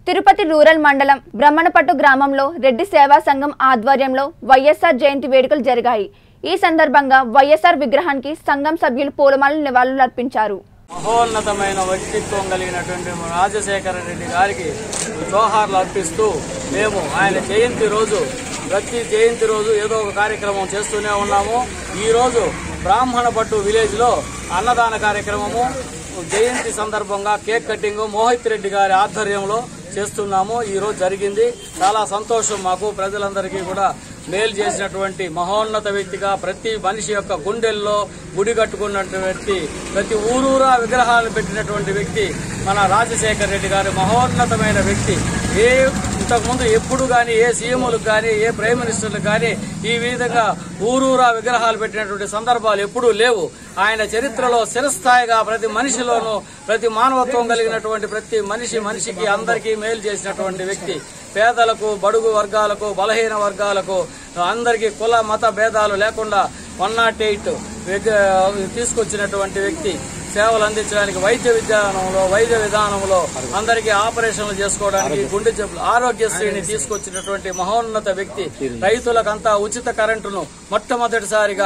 Tirupati rural మండలం బ్రహ్మణపట్టు గ్రామంలో రెడ్డి సేవా సంఘం ఆధ్వర్యంలో వైఎస్ఆర్ జయంతి వేడుకలు జరిగాయి। ఈ సందర్భంగా వైఎస్ఆర్ విగ్రహానికి సంఘం సభ్యులు పూలమాలలు నివాళులర్పించారు। మహోన్నతమైన వ్యక్తిత్వం కలిగినటువంటి రాజశేఖర రెడ్డి గారికి జోహార్లు అర్పిస్తూ మేము ఆయన జయంతి రోజు ప్రతి జయంతి రోజు ఏదో ఒక కార్యక్రమం చేస్తూనే ఉన్నాము। ఈ రోజు బ్రాహ్మణపట్టు విలేజ్ లో అన్నదాన కార్యక్రమము జయంతి సందర్భంగా కేక్ కటింగ్ మోహిత్ రెడ్డి గారి ఆధ్వర్యంలో చేస్తున్నాము। ఈ రోజు జరిగింది। చాలా సంతోషం మాకు ప్రజలందరికీ కూడా మేలు చేసినటువంటి మహోన్నత వ్యక్తిగా ప్రతి మనిషి యొక్క గుండెల్లో గుడి కట్టుకున్నటువంటి వ్యక్తి, ప్రతి ఊరూరా విగ్రహాలు పెట్టినటువంటి వ్యక్తి మన రాజశేఖర రెడ్డి గారు మహోన్నతమైన వ్యక్తి। ఇంతకుముందు ఎప్పుడు కానీ ఏ సీఎంలకు కానీ ఏ ప్రైమ్ మినిస్టర్లకు కానీ ఈ విధంగా ఊరూరా విగ్రహాలు పెట్టినటువంటి సందర్భాలు ఎప్పుడూ లేవు। ఆయన చరిత్రలో చిరస్థాయిగా ప్రతి మనిషిలోనూ ప్రతి మానవత్వం కలిగినటువంటి ప్రతి మనిషికి అందరికీ మేలు చేసినటువంటి వ్యక్తి। పేదలకు, బడుగు వర్గాలకు, బలహీన వర్గాలకు అందరికీ కుల మత భేదాలు లేకుండా 108 తీసుకొచ్చినటువంటి వ్యక్తి। సేవలు అందించడానికి వైద్య విధానంలో అందరికీ ఆపరేషన్లు చేసుకోవడానికి గుండె జబ్బులు ఆరోగ్యశ్రీని తీసుకొచ్చినటువంటి మహోన్నత వ్యక్తి। రైతులకంతా ఉచిత కరెంటును మొట్టమొదటిసారిగా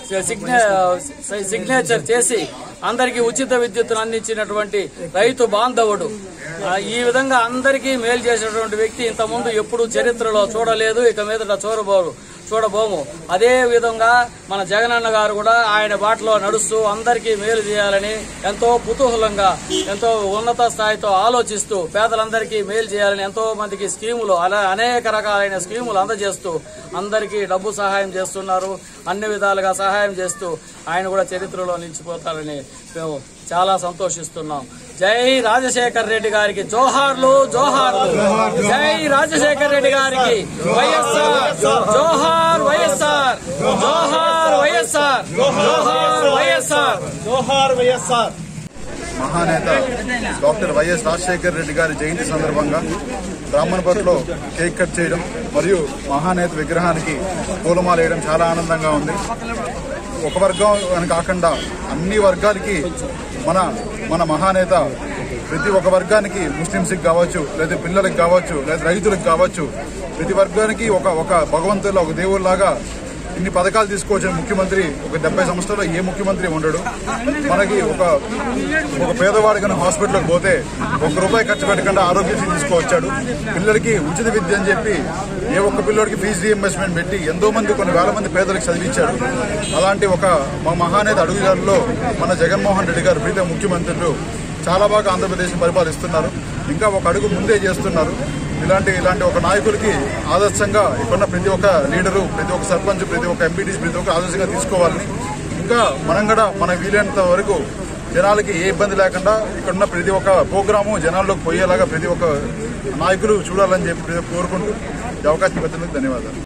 సిగ్నేచర్ చేసి అందరికీ ఉచిత విద్యుత్తును అందించినటువంటి రైతు బాంధవుడు। ఈ విధంగా అందరికీ మేలు చేసినటువంటి వ్యక్తి ఇంతకుముందు ఎప్పుడూ చరిత్రలో చూడలేదు, ఇక మీదట చూడబోము। అదే విధంగా మన జగనన్న గారు కూడా ఆయన బాటలో నడుస్తూ అందరికీ మేలు చేయాలని ఎంతో కుతూహలంగా ఎంతో ఉన్నత స్థాయితో ఆలోచిస్తూ పేదలందరికీ మేలు చేయాలని ఎంతో మందికి స్కీములు అనేక రకాలైన స్కీములు అందజేస్తూ అందరికీ డబ్బు సహాయం చేస్తున్నారు। అన్ని విధాలుగా సహాయం చేస్తూ ఆయన కూడా చరిత్రలో నిలిచిపోతారని మేము చాలా సంతోషిస్తున్నాం। జై రాజశేఖర రెడ్డి గారికి జోహార్లు జోహార్లు। జై రాజశేఖర రెడ్డి గారికి వైఎస్ఆర్ జోహార్, వైఎస్ఆర్ జోహార్, వైఎస్ఆర్ జోహార్, వైఎస్ఆర్ జోహార్, వైఎస్ఆర్। మహానేత డాక్టర్ వైఎస్ రాజశేఖర రెడ్డి గారి జయంతి సందర్భంగా బ్రాహ్మణపట్లో కేక్ కట్ చేయడం మరియు మహానేత విగ్రహానికి పూలమాల వేయడం చాలా ఆనందంగా ఉంది। ఒక వర్గం అని కాకుండా అన్ని వర్గాలకి మన మహానేత ప్రతి ఒక్క వర్గానికి, ముస్లింస్కి కావచ్చు, లేదా పిల్లలకు కావచ్చు, లేదా రైతులకు కావచ్చు, ప్రతి వర్గానికి ఒక భగవంతుల ఒక దేవుళ్లాగా ఇన్ని పథకాలు తీసుకొచ్చిన ముఖ్యమంత్రి ఒక 70 సంవత్సరాల్లో ఏ ముఖ్యమంత్రి ఉండడు। మనకి ఒక పేదవాడు కన్నా హాస్పిటల్కి పోతే ₹1 ఖర్చు పెట్టకుండా ఆరోగ్యశ్రీ తీసుకువచ్చాడు। పిల్లలకి ఉచిత విద్య అని చెప్పి ఏ ఒక్క పిల్లడికి ఫీజు రీఎంబర్స్మెంట్ పెట్టి ఎంతో మంది కొన్ని వేల మంది పేదలకు చదివించాడు। అలాంటి మా మహానేత అడుగుజాడల్లో మన జగన్మోహన్ రెడ్డి గారు ప్రీత ముఖ్యమంత్రులు చాలా బాగా ఆంధ్రప్రదేశ్ పరిపాలిస్తున్నారు, ఇంకా ఒక అడుగు ముందే చేస్తున్నారు। ఇలాంటి ఒక నాయకుడికి ఆదర్శంగా ఇక్కడున్న ప్రతి ఒక్క లీడరు, ప్రతి ఒక్క సర్పంచ్, ప్రతి ఒక్క ఎంపీటీసీ ప్రతి ఒక్క ఆదర్శంగా తీసుకోవాలని, ఇంకా మనం కూడా మన వీలైనంత వరకు జనాలకి ఏ ఇబ్బంది లేకుండా ఇక్కడున్న ప్రతి ఒక్క ప్రోగ్రాము జనాల్లోకి పోయేలాగా ప్రతి ఒక్క నాయకులు చూడాలని చెప్పి కోరుకుంటూ ఈ అవకాశం ఇచ్చినందుకు ధన్యవాదాలు।